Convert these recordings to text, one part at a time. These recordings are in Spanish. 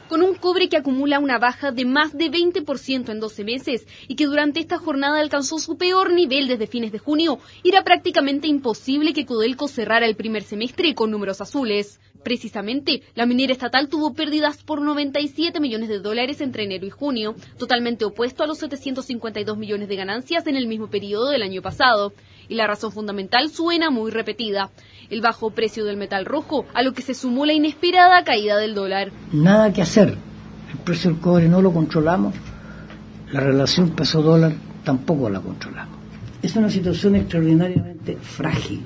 con un cobre que acumula una baja de más de 20% en 12 meses y que durante esta jornada alcanzó su peor nivel desde fines de junio, era prácticamente imposible que Codelco cerrara el primer semestre con números azules. Precisamente, la minera estatal tuvo pérdidas por 97 millones de dólares entre enero y junio, totalmente opuesto a los 752 millones de ganancias en el mismo periodo del año pasado. Y la razón fundamental suena muy repetida: el bajo precio del metal rojo, a lo que se sumó la inesperada caída del dólar. Nada que hacer, el precio del cobre no lo controlamos, la relación peso-dólar tampoco la controlamos. Es una situación extraordinariamente frágil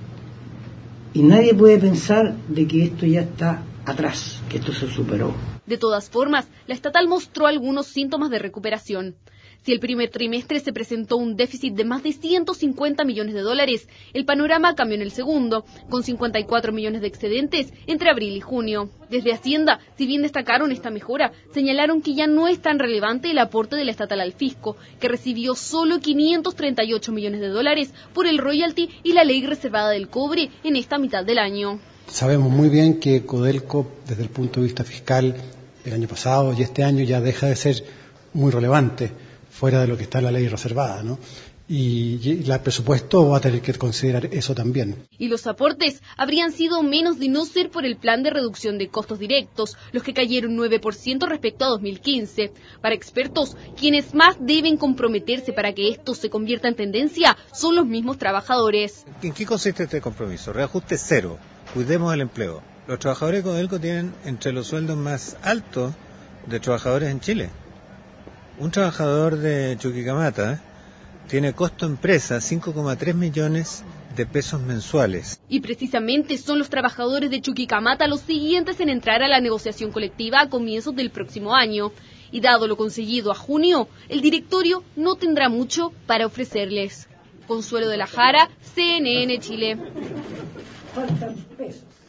y nadie puede pensar de que esto ya está atrás, que esto se superó. De todas formas, la estatal mostró algunos síntomas de recuperación. Si el primer trimestre se presentó un déficit de más de 150 millones de dólares, el panorama cambió en el segundo, con 54 millones de excedentes entre abril y junio. Desde Hacienda, si bien destacaron esta mejora, señalaron que ya no es tan relevante el aporte de la estatal al fisco, que recibió solo 538 millones de dólares por el royalty y la ley reservada del cobre en esta mitad del año. Sabemos muy bien que Codelco, desde el punto de vista fiscal, el año pasado y este año ya deja de ser muy relevante, fuera de lo que está en la ley reservada, ¿no? Y el presupuesto va a tener que considerar eso también. Y los aportes habrían sido menos de no ser por el plan de reducción de costos directos, los que cayeron 9% respecto a 2015. Para expertos, quienes más deben comprometerse para que esto se convierta en tendencia son los mismos trabajadores. ¿En qué consiste este compromiso? Reajuste cero, cuidemos el empleo. Los trabajadores de Codelco tienen entre los sueldos más altos de trabajadores en Chile. Un trabajador de Chuquicamata tiene costo empresa 5,3 millones de pesos mensuales. Y precisamente son los trabajadores de Chuquicamata los siguientes en entrar a la negociación colectiva a comienzos del próximo año. Y dado lo conseguido a junio, el directorio no tendrá mucho para ofrecerles. Consuelo de la Jara, CNN Chile. Faltan pesos.